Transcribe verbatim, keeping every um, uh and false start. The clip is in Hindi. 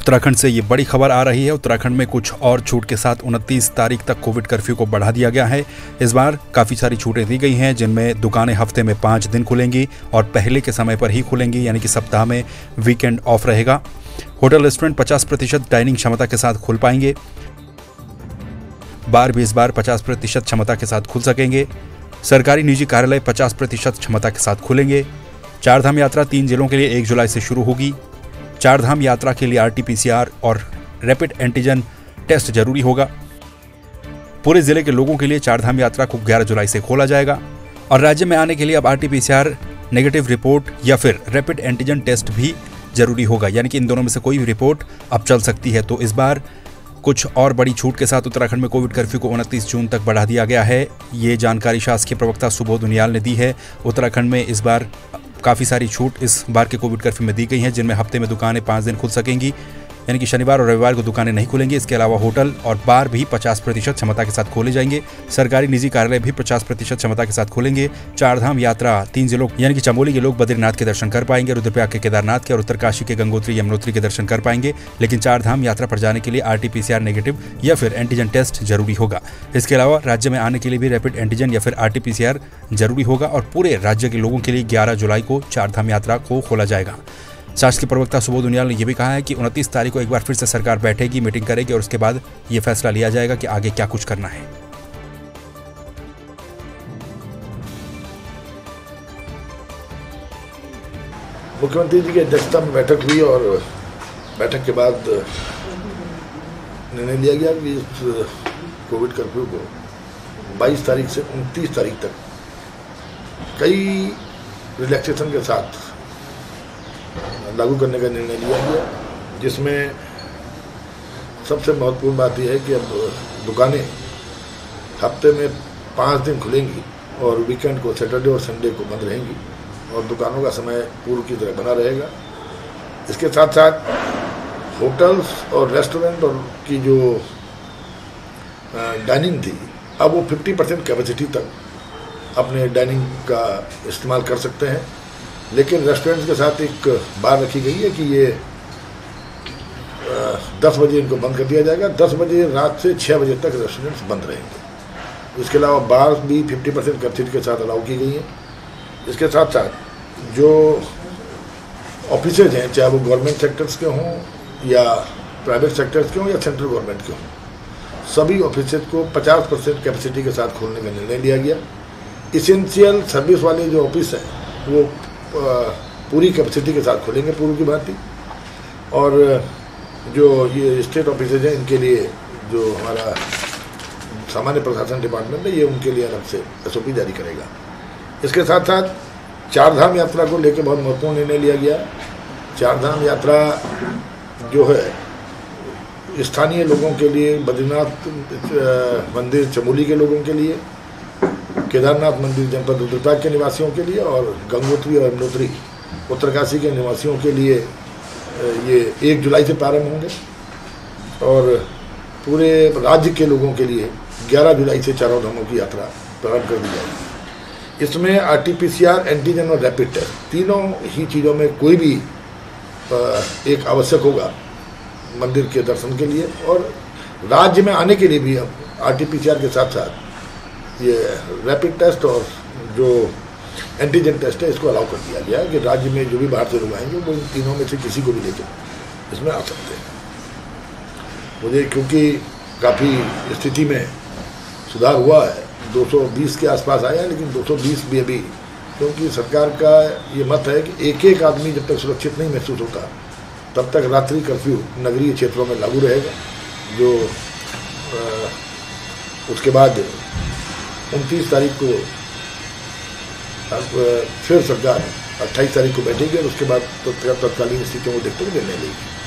उत्तराखंड से ये बड़ी खबर आ रही है। उत्तराखंड में कुछ और छूट के साथ उनतीस तारीख तक कोविड कर्फ्यू को बढ़ा दिया गया है। इस बार काफ़ी सारी छूटें दी गई हैं, जिनमें दुकानें हफ्ते में पाँच दिन खुलेंगी और पहले के समय पर ही खुलेंगी, यानी कि सप्ताह में वीकेंड ऑफ रहेगा। होटल रेस्टोरेंट पचास प्रतिशत डाइनिंग क्षमता के साथ खुल पाएंगे। बार भी इस बार पचास प्रतिशत क्षमता के साथ खुल सकेंगे। सरकारी निजी कार्यालय पचास प्रतिशत क्षमता के साथ खुलेंगे। चारधाम यात्रा तीन जिलों के लिए एक जुलाई से शुरू होगी। चारधाम यात्रा के लिए R T P C R और रैपिड एंटीजन टेस्ट जरूरी होगा। पूरे जिले के लोगों के लिए चारधाम यात्रा को ग्यारह जुलाई से खोला जाएगा और राज्य में आने के लिए अब R T P C R negative report या फिर रैपिड एंटीजन टेस्ट भी जरूरी होगा, यानी कि इन दोनों में से कोई भी रिपोर्ट अब चल सकती है। तो इस बार कुछ और बड़ी छूट के साथ उत्तराखंड में कोविड कर्फ्यू को उनतीस जून तक बढ़ा दिया गया है। ये जानकारी शासकीय प्रवक्ता सुबोध उनियाल ने दी है। उत्तराखंड में इस बार काफ़ी सारी छूट इस बार के कोविड कर्फ्यू में दी गई हैं, जिनमें हफ्ते में दुकानें पाँच दिन खुल सकेंगी, यानी कि शनिवार और रविवार को दुकानें नहीं खुलेंगी। इसके अलावा होटल और बार भी पचास प्रतिशत क्षमता के साथ खोले जाएंगे। सरकारी निजी कार्यालय भी पचास प्रतिशत क्षमता के साथ खुलेंगे। चारधाम यात्रा तीन जिलों यानी कि चमोली के लोग बद्रीनाथ के दर्शन कर पाएंगे, रुद्रप्रयाग के केदारनाथ के और उत्तरकाशी के गंगोत्री यमुनोत्री के दर्शन कर पाएंगे। लेकिन चारधाम यात्रा पर जाने के लिए R T P C R negative या फिर एंटीजन टेस्ट जरूरी होगा। इसके अलावा राज्य में आने के लिए भी रैपिड एंटीजन या फिर R T P C R जरूरी होगा और पूरे राज्य के लोगों के लिए ग्यारह जुलाई को चारधाम यात्रा को खोला जाएगा। शासकीय प्रवक्ता सुबोध उनियाल ने यह भी कहा है कि उनतीस तारीख को एक बार फिर से सरकार बैठेगी, मीटिंग करेगी और उसके बाद ये फैसला लिया जाएगा कि आगे क्या कुछ करना है। मुख्यमंत्री जी की अध्यक्षता में बैठक हुई और बैठक के बाद निर्णय लिया गया कि इस कोविड कर्फ्यू को बाईस तारीख से उनतीस तारीख तक कई रिलैक्सेशन के साथ लागू करने का निर्णय लिया गया, जिसमें सबसे महत्वपूर्ण बात यह है कि अब दुकानें हफ्ते में पाँच दिन खुलेंगी और वीकेंड को सैटरडे और संडे को बंद रहेंगी और दुकानों का समय पूर्व की तरह बना रहेगा। इसके साथ साथ होटल्स और रेस्टोरेंट और की जो डाइनिंग थी, अब वो पचास परसेंट कैपेसिटी तक अपने डाइनिंग का इस्तेमाल कर सकते हैं। लेकिन रेस्टोरेंट्स के साथ एक बात रखी गई है कि ये दस बजे इनको बंद कर दिया जाएगा। दस बजे रात से छः बजे तक रेस्टोरेंट्स बंद रहेंगे। इसके अलावा बार भी पचास परसेंट कैपेसिटी के साथ अलाउ की गई हैं। इसके साथ साथ जो ऑफिसेज हैं, चाहे वो गवर्नमेंट सेक्टर्स के हों या प्राइवेट सेक्टर्स के हों या सेंट्रल गवर्नमेंट के हों, सभी ऑफिसेज को पचास परसेंट कैपेसिटी के साथ खोलने का निर्णय लिया गया। इसेंशियल सर्विस वाले जो ऑफिस हैं वो पूरी कैपेसिटी के साथ खोलेंगे पूर्व की भांति, और जो ये स्टेट ऑफिसेज हैं इनके लिए जो हमारा सामान्य प्रशासन डिपार्टमेंट है, ये उनके लिए अलग से एस ओ पी जारी करेगा। इसके साथ साथ चारधाम यात्रा को लेकर बहुत महत्वपूर्ण निर्णय लिया गया। चारधाम यात्रा जो है स्थानीय लोगों के लिए, बद्रीनाथ मंदिर चमोली के लोगों के लिए, केदारनाथ मंदिर जनपद रुद्रप्रयाग के निवासियों के लिए और गंगोत्री और यमुनोत्री उत्तरकाशी के निवासियों के लिए ये एक जुलाई से प्रारंभ होंगे और पूरे राज्य के लोगों के लिए ग्यारह जुलाई से चारों धामों की यात्रा प्रारंभ कर दी जाएगी। इसमें R T P C R, antigen और रैपिड टेस्ट तीनों ही चीज़ों में कोई भी एक आवश्यक होगा मंदिर के दर्शन के लिए, और राज्य में आने के लिए भी अब R T P C R के साथ साथ ये रैपिड टेस्ट और जो एंटीजन टेस्ट है इसको अलाउ कर दिया गया है कि राज्य में जो भी बाहर से लोग आएंगे वो इन तीनों में से किसी को भी लेकर इसमें आ सकते हैं। मुझे क्योंकि काफ़ी स्थिति में सुधार हुआ है, दो सौ बीस के आसपास आया है, लेकिन दो सौ बीस भी अभी, क्योंकि सरकार का ये मत है कि एक एक आदमी जब तक सुरक्षित नहीं महसूस होता तब तक रात्रि कर्फ्यू नगरीय क्षेत्रों में लागू रहेगा। जो आ, उसके बाद उनतीस तारीख को फिर सरकार अट्ठाईस तारीख को बैठेगी और उसके बाद तत्कालीन स्थितियों को देखते हुए निर्णय लेगी।